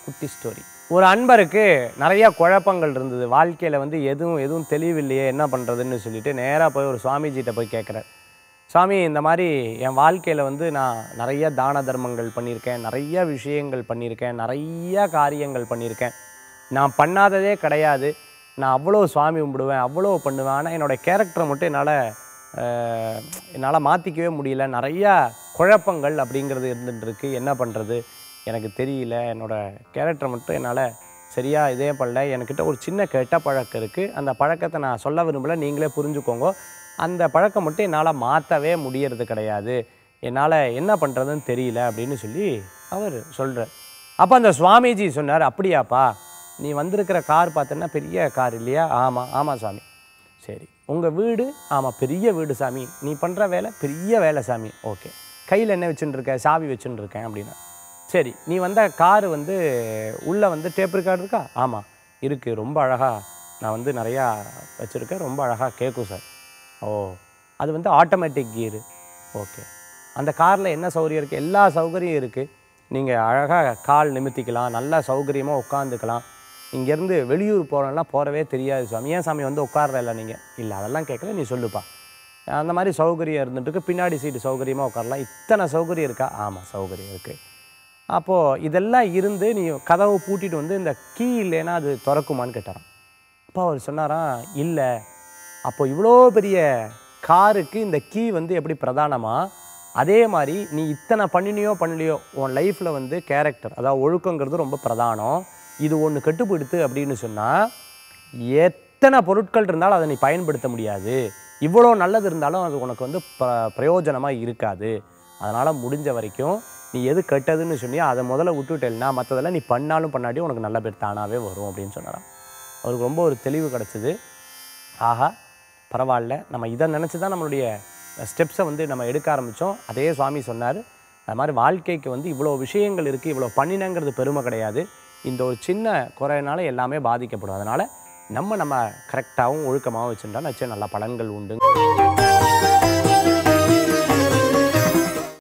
குட்டி ஸ்டோரி. ஒரு அன்பருக்கு நிறைய குழப்பங்கள் இருந்தது. வாழ்க்கையில வந்து எதுவும் தெளிவில்லையே, என்ன பண்றதுன்னு சொல்லிட்டு நேரா போய் ஒரு சுவாமிஜிட்ட போய் கேட்குறார். சாமி, இந்த மாரி என் வாழ்க்கையில வந்து நான் நிறைய தான தர்மங்கள் பண்ணியிருக்கேன், நிறைய விஷயங்கள் பண்ணியிருக்கேன், நிறைய காரியங்கள் பண்ணியிருக்கேன். நான் பண்ணாததே கிடையாது. நான் அவ்வளோ சாமி கும்பிடுவேன், அவ்வளோ பண்ணுவேன். ஆனா என்னோட கேரக்டர மட்டும் என்னால மாத்திக்கவே முடியல. நிறையா குழப்பங்கள் அப்படிங்கிறது இருந்துட்டு இருக்கு. என்ன பண்றது? எனக்கு தெரியல. என்னோட கேரக்டர் மட்டும் என்னால சரியா இதே பண்ணல. என்கிட்ட ஒரு சின்ன கெட்ட பழக்கம் இருக்கு. அந்த பழக்கத்த நான் சொல்ல விரும்பல. நீங்களே புரிஞ்சுக்கோங்க. அந்த பழக்கம் மட்டும் என்னால மாத்தவே முடியறது கிடையாது. என்னால என்ன பண்றதுன்னு தெரியல அப்படின்னு சொல்லி அவர் சொல்றார். அப்ப அந்த சுவாமிஜி சொன்னார், "அப்படியாப்பா? நீ வந்திருக்கிற கார் பார்த்தன்னா பெரிய கார் இல்லையா?" "ஆமா, ஆமா சாமி." "சரி. உங்க வீடு?" "ஆமா, பெரிய வீடு சாமி." "நீ பண்ற வேலை?" "பெரிய வேலை சாமி." "ஓகே. கையில என்ன வச்சுன்னு இருக்க?" "சாவி வச்சுன்னு இருக்கேன்." அப்படின்னா. "சரி. நீ வந்த காரு வந்து உள்ள வந்து டேப் ரெக்கார்ட் இருக்கா?" "ஆமா, இருக்கு. ரொம்ப அழகா நான் வந்து நிறையா வச்சிருக்கேன். ரொம்ப அழகா கேட்கும் சார்." "ஓ! அது வந்து ஆட்டோமேட்டிக் கியரு." "ஓகே. அந்த கார்ல என்ன சௌகரியம் இருக்கு?" "எல்லா சௌகரியம் இருக்கு. நீங்க அழகா கால் நிமித்திக்கலாம். நல்லா சௌகரியமா உட்காந்துக்கலாம். இங்கேருந்து வெளியூர் போறோம்லாம் போறவே தெரியாது சாமி." "ஏன் சாமி வந்து உட்கார்றல்ல நீங்க?" "இல்ல அதெல்லாம் கேட்கல. நீ சொல்லுப்பா." "அந்த மாதிரி சௌகரியம் இருந்துட்டு இருக்கு. பின்னாடி சீட்டு சௌகரியமா உட்காரலாம்." "இத்தனை சௌகரியம் இருக்கா?" "ஆமா, சௌகரியம் இருக்கு." "அப்போ இதெல்லாம் இருந்து நீ கதவை பூட்டிட்டு வந்து இந்த கீ இல்லைன்னா அது திறக்குமான்னு?" கேட்டாராம். அப்போ அவர் சொன்னாராம், "இல்ல. அப்போ இவ்வளோ பெரிய காருக்கு இந்த கீ வந்து எப்படி பிரதானமா, அதே மாதிரி நீ இத்தனை பண்ணினியோ பண்ணலையோ உன் லைஃப்ல வந்து கேரக்டர், அதாவது ஒழுக்கங்கிறது ரொம்ப பிரதானம். இது ஒண்ணு கெட்டு போயிடுத்து அப்படின்னு சொன்னா, எத்தனை பொருட்கள் இருந்தாலும் அதை நீ பயன்படுத்த முடியாது. இவ்வளோ நல்லது இருந்தாலும் அது உனக்கு வந்து பிரயோஜனமா இருக்காது. அதனால முடிஞ்ச வரைக்கும் நீ எது கெட்டதுன்னு சொன்னியோ அதை முதல்ல விட்டுட்டேன்னா மற்றதெல்லாம் நீ பண்ணாலும் பண்ணாட்டியும் உனக்கு நல்ல பேர் தானாகவே வரும்." அப்படின்னு சொன்னாராம். அவருக்கு ரொம்ப ஒரு தெளிவு கிடச்சிது. ஆஹா, பரவாயில்ல. நம்ம இதை நினச்சி தான் நம்மளுடைய ஸ்டெப்ஸை வந்து நம்ம எடுக்க ஆரம்பித்தோம். அதே சுவாமி சொன்னார், அது மாதிரி வாழ்க்கைக்கு வந்து இவ்வளோ விஷயங்கள் இருக்குது, இவ்வளோ பண்ணினங்கிறது பெருமை கிடையாது. இந்த ஒரு சின்ன குறையினால எல்லாமே பாதிக்கப்படும். அதனால் நம்ம கரெக்டாகவும் ஒழுக்கமாகவும் வச்சுருந்தா நிச்சயம் நல்ல பலன்கள் உண்டு.